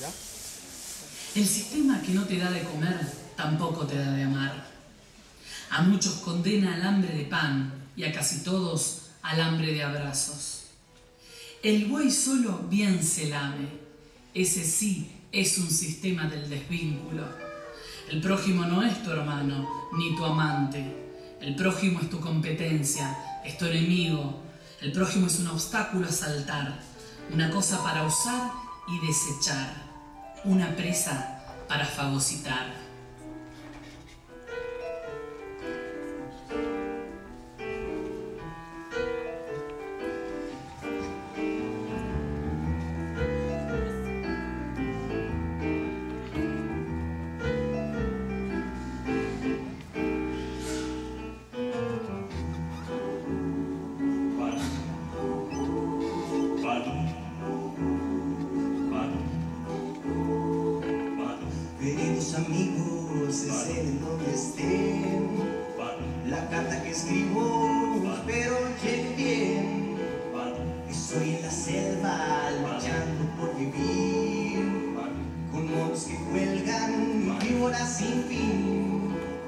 El sistema que no te da de comer, tampoco te da de amar. A muchos condena al hambre de pan y a casi todos al hambre de abrazos. El buey solo bien se lame. Ese sí es un sistema del desvínculo. El prójimo no es tu hermano ni tu amante. El prójimo es tu competencia, es tu enemigo. El prójimo es un obstáculo a saltar, una cosa para usar y desechar, una presa para fagocitar. Queridos amigos, estén donde estén, la carta que escribo, espero llegue bien. Estoy en la selva, luchando por vivir, con monos que cuelgan, víboras sin fin.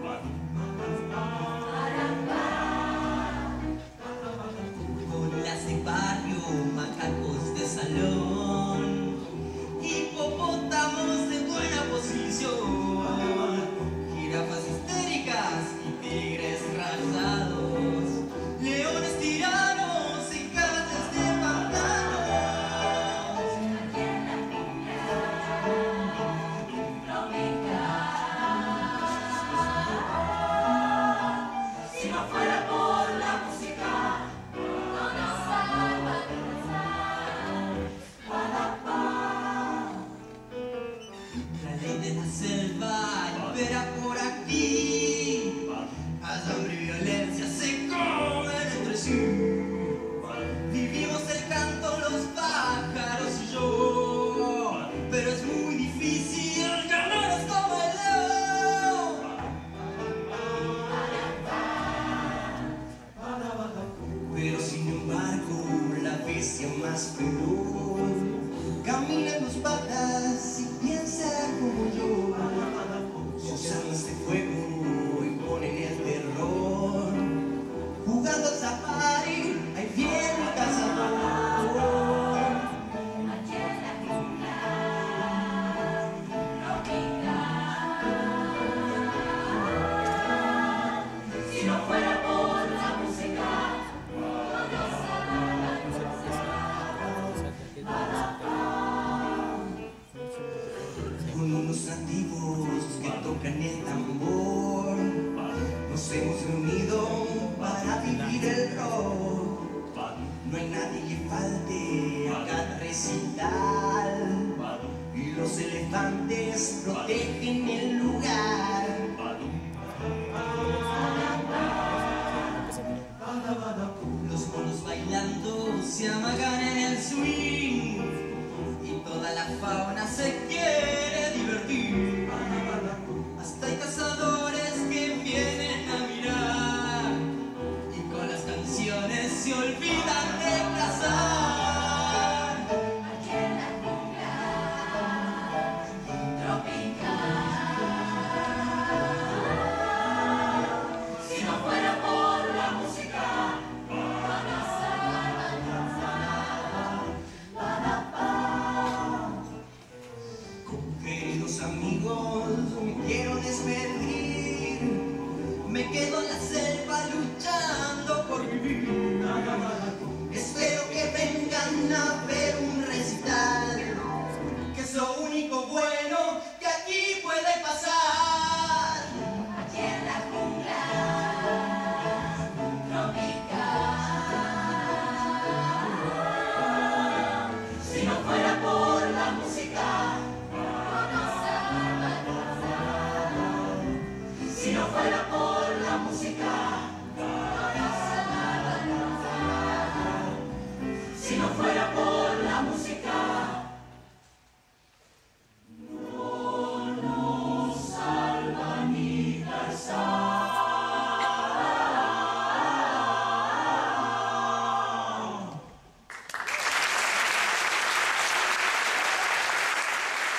Gorilas de barrio, macacos de salón, hipopótamos de buena posición, jirafas histéricas y tigres rayados, leones tiranos y gatos de pantanos. Si no fuera por la música, no nos salva de pensar. La ley de la selva impera por aquí, hay hambre y violencia se comen entre sí. Vivimos del canto los pájaros y yo, pero es muy difícil llamarnos como el león. Pero sin embargo la bestia más feroz camina en dos patas y piensa como yo. Sus armas de fuego imponen el terror. Jugando al safari, ahí viene el cazador. Aquí en la jungla tropical. Si no fuera por la música, no nos salva de Con unos nativos que tocan el tambor, nos hemos reunido para vivir el rock. No hay nadie que falte a cada recital, y los elefantes protegen el lugar. Los monos bailando se amagan en el swing, y toda la fauna se quiere divertir. Hasta hay cazadores que vienen a mirar, y con las canciones se olvidan de cazar. aquí en la jungla tropical. Si no fuera por la música, no nos salva de Queridos amigos, me quiero despedir, me quedo en la selva luchando por vivir. Espero que vengan a